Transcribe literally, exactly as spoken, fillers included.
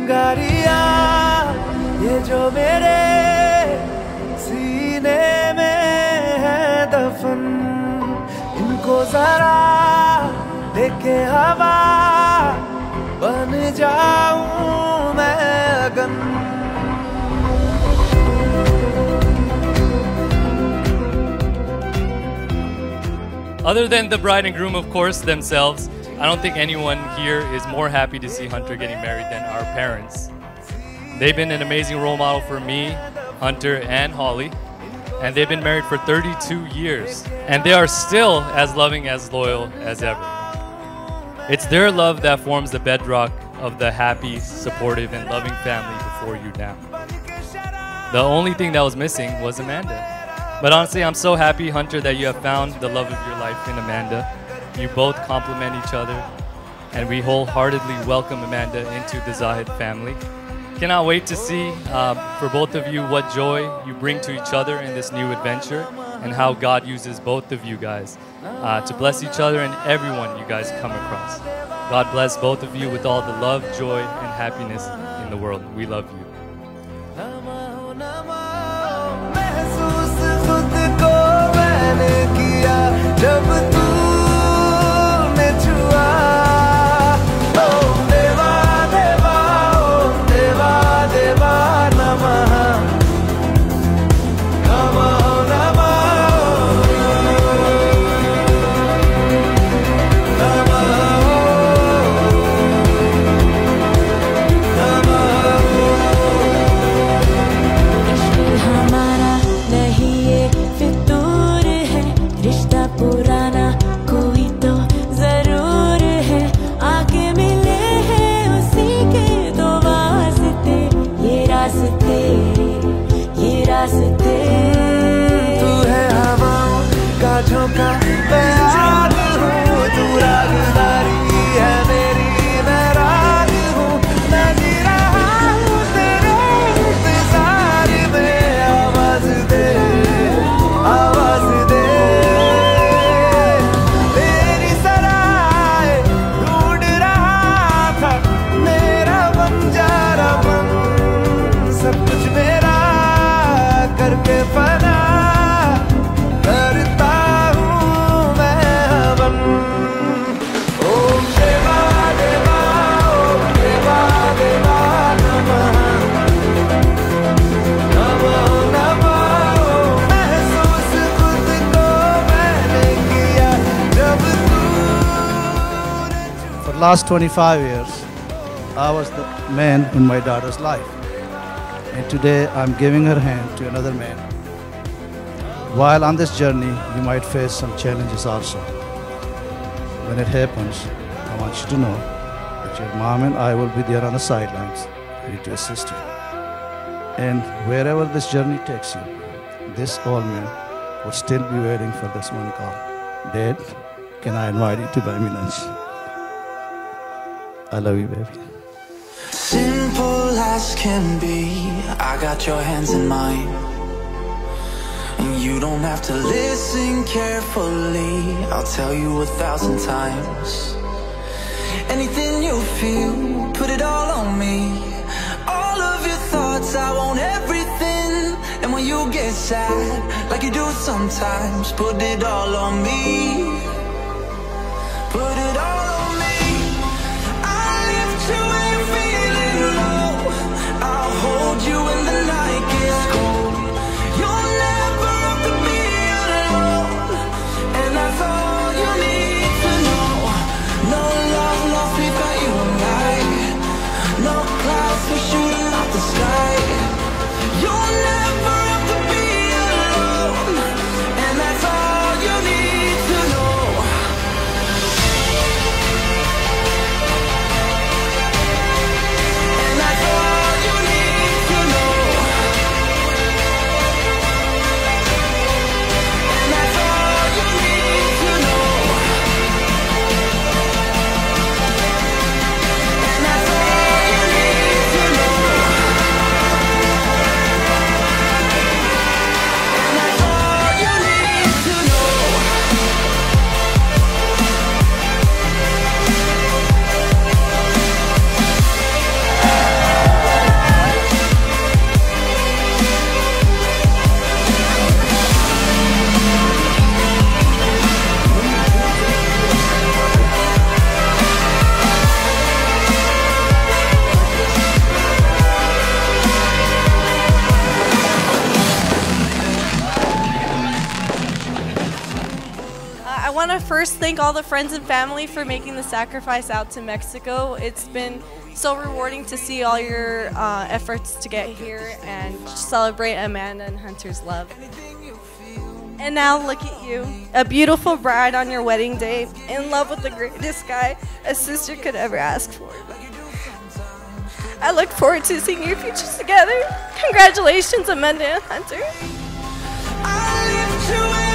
चिंगारियां ये जो मेरे सीने में है दफन, इनको जरा लेके हवा बन जाऊं मैं अगन। Other than the bride and groom, of course, themselves, I don't think anyone here is more happy to see Hunter getting married than our parents. They've been an amazing role model for me, Hunter, and Holly, and they've been married for thirty-two years, and they are still as loving, as loyal as ever. It's their love that forms the bedrock of the happy, supportive, and loving family before you now. The only thing that was missing was Amanda. But honestly, I'm so happy, Hunter, that you have found the love of your life in Amanda. You both complement each other, and we wholeheartedly welcome Amanda into the Zahid family. Cannot wait to see uh, for both of you what joy you bring to each other in this new adventure, and how God uses both of you guys uh, to bless each other and everyone you guys come across. God bless both of you with all the love, joy, and happiness in the world. We love you. जब तूने छुआ ओ देवा देवा ओ देवा देवा नमः नमः नमः हमारा नहीं ये फितूर है, रिश्ता पुराना कोई तो जरूर है, आके मिले हैं उसी के दो वास्ते, ये रास्ते ये रास्ते। तू है हवाओं का झोंका, मैं आग हूँ, तू रागदारी है मेरी, मैं राग हूँ, मैं जी रहा हूँ तेरे इंतजार में। आवाज दे आवाज दे तेरी सराय ढूंढ रहा था, मेरा बंजारा मन सब कुछ मेरा करके फना करता हूँ मैं हवन। ओम देवा देवा ओम देवा देवा नमः नमः नमः। महसूस खुद को मैंने किया जब तूने For the last twenty-five years, I was the man in my daughter's life. And today I'm giving her hand to another man. While on this journey, you might face some challenges also. When it happens, I want you to know that your mom and I will be there on the sidelines, ready to assist you. And wherever this journey takes you, this old man will still be waiting for this one call. Dad, can I invite you to buy me lunch? I love you, baby. Simple as can be, I got your hands in mine, and you don't have to listen carefully, I'll tell you a thousand times. Anything you feel, put it all on me. All of your thoughts, I want everything. And when you get sad, like you do sometimes, put it all on me. Put it all on me. I'll lift you when you're feeling low, I'll hold you when the night gets cold. You'll never have to be alone, and that's all you need to know. No love lost without you and I, no clouds for shooting out the sky. You'll never have to be alone, and that's all you need to know. want to first thank all the friends and family for making the sacrifice out to Mexico. It's been so rewarding to see all your uh, efforts to get here and celebrate Amanda and Hunter's love. And now look at you, a beautiful bride on your wedding day, in love with the greatest guy a sister could ever ask for. I look forward to seeing your futures together. Congratulations, Amanda and Hunter. I lift you